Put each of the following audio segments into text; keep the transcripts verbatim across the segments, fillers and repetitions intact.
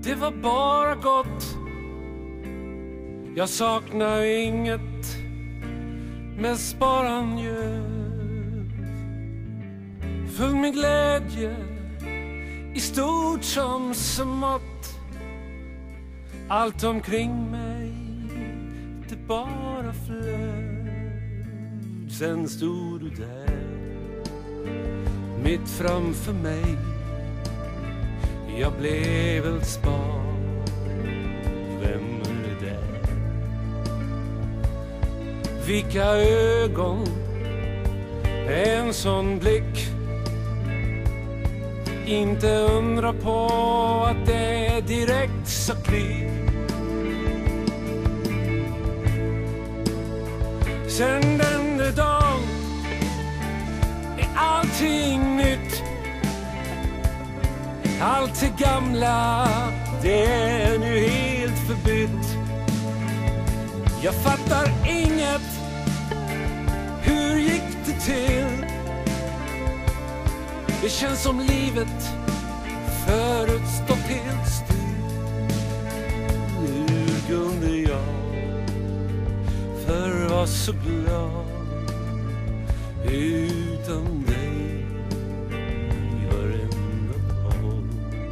Det var bara gott. Jag saknar inget, mest bara njöt. Full med glädje, i stort som smått. Allt omkring mig, det bara flöt. Sen stod du där, mitt framför mig. Jag blev ett spar. Vem är det där? Vilka ögon, en sån blick. Inte undra på att det är direkt så klick. Sen den dagen är allting nytt. Allt det gamla, det är nu helt förbytt. Jag fattar inget, hur gick det till? Det känns som livet förut stått helt still. Hur kunde jag för vara så glad utan dig varenda dag?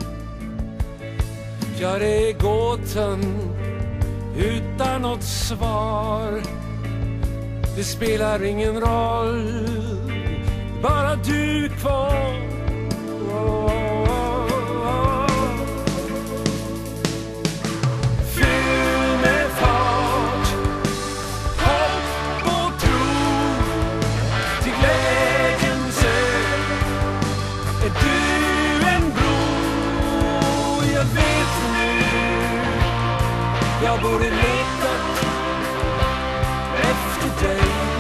Ja, det är gåtan utan något svar. Det spelar ingen roll, bara du kvar. Fyll med fart, hopp och tro, till glädjens ö är du en bro. Jag vet nu, jag borde leta efter dig.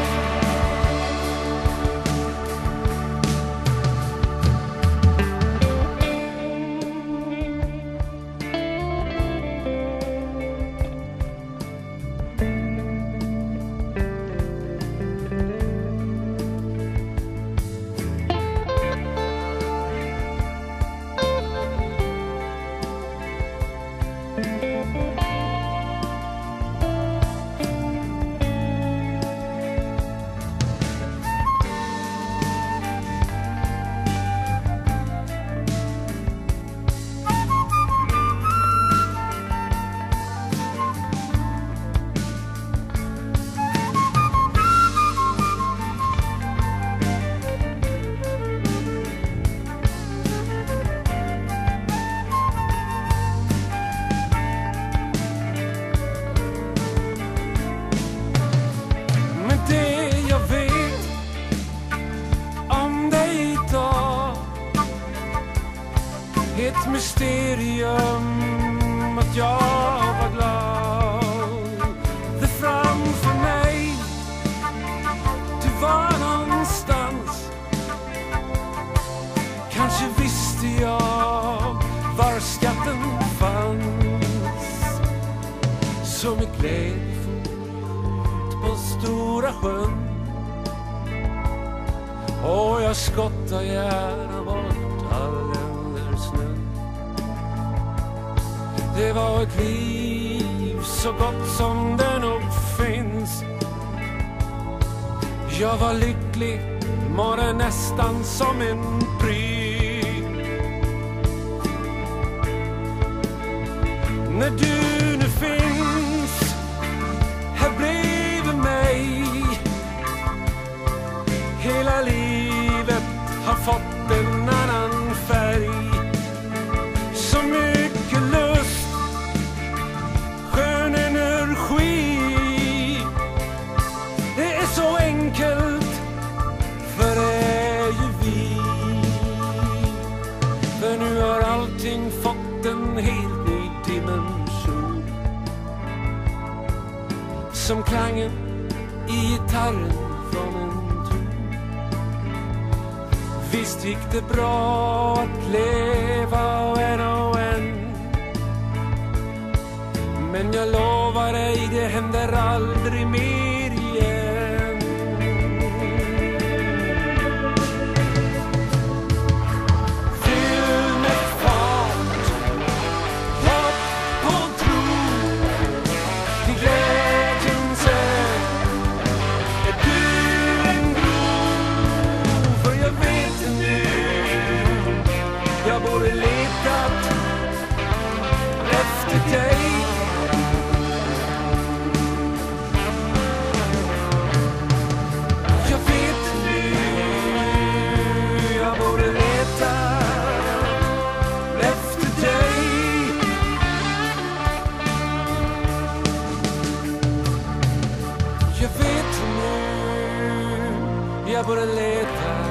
Ett mysterium att jag var glad. Det framför mig, du var någonstans. Kanske visste jag var skatten fanns. Så med glädje fot på stora sjön. Och jag skottar gärna bort all snö. Det var ett liv så gott som det nog finns. Jag var lycklig, mådde nästan som en pryd. När du nu finns här bredvid mig, hela livet har fått en annan färg. Så mycket lust, skön energi. Det är så enkelt, för det är ju vi. För nu har allting fått en helt ny dimension. Som klangen i gitarren från en ton. Visst gick det bra att leva en och en. Men jag lovar dig, det händer aldrig mer igen. Fyll med fart, hopp jag börjar leta